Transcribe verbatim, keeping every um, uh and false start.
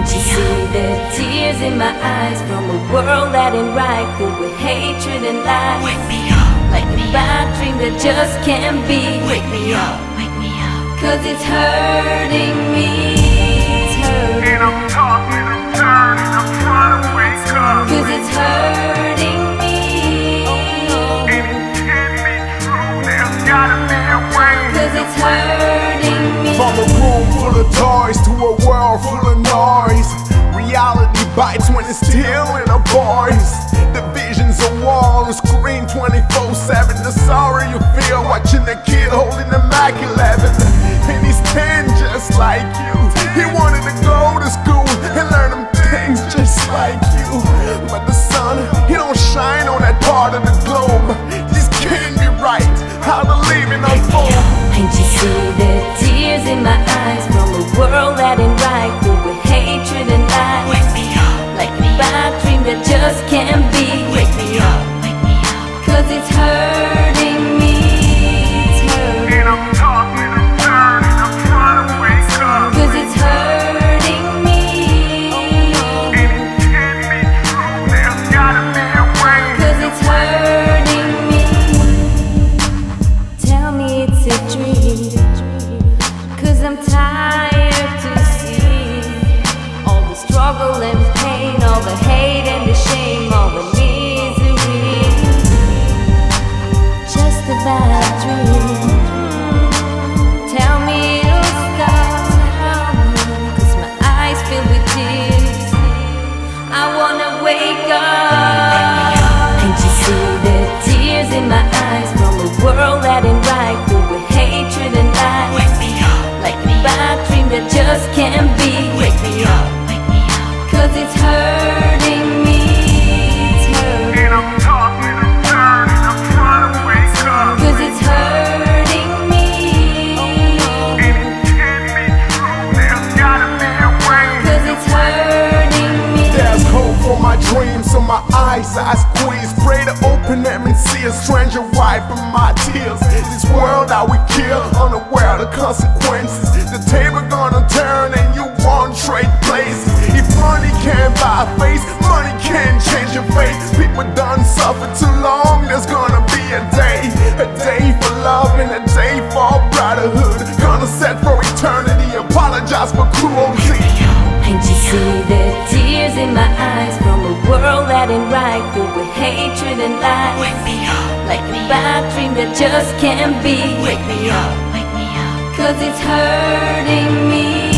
you see the tears in my eyes from a world that ain't right, filled with hatred and lies. Wake me up, like a bad dream that just can't be. wake me up, wake me up. Cause it's hurting me, it's hurting. And I'm talking and turning, I'm trying to wake up. Cause it's hurting me, oh And no. it can't be true, there's gotta be a way. Cause it's hurting me. From a room full of toys to a world full of noise, reality bites when it's still in a voice. The vision's a wall, a screen twenty-four seven. The sorrow you feel watching a kid holding a Mac eleven. And he's ten just like you. He wanted to go to school and learn them things just like you. But the sun, he don't shine on that part of the globe. This can't be right, how the living unfold. Can't you see the tears in my eyes from a world that ain't right, filled with hatred and lies. Wake me up, like a bad dream that just can't be. wake me up, wake me up. Cause it's hurting me, it's hurting. And I'm talking and turning, I'm trying to wake up. Cause it's hurting me, oh And no. it can't be true, there's gotta be a way. Cause it's hurting me. Tell me it's a dream, cause I'm tired to see all the struggle and pain, all the hate and the shame, all the misery. Just a bad dream. Tell me it'll stop, cause my eyes fill with tears. I wanna wake up. Can't you see the tears in my eyes from a world that ain't right, filled with hatred and lies. Wake me up, Like a bad dream that just can't be. wake me up, wake me up. Cause it's hurting me, it's hurting. And I'm talking and turning, I'm trying to wake up. Cause it's hurting me, oh And no. it can't be true, there's gotta be a way. Cause it's hurting me. There's hope for my dreams, so my eyes I squeeze. Pray to open them and see a stranger wiping my tears. This world I would kill, unaware of the consequences. The table gonna turn and you won't trade places. If money can't buy a face, money can't change your fate. People done suffered too long, there's gonna be a day. A day for love and a day for brotherhood. Gonna set for eternity, apologize for cruelty. Can't you see the tears in my eyes from a world that ain't right, filled with hatred and lies. Wake me up, Like a bad dream that just can't be. wake me up, wake me up. Cause it's hurting me.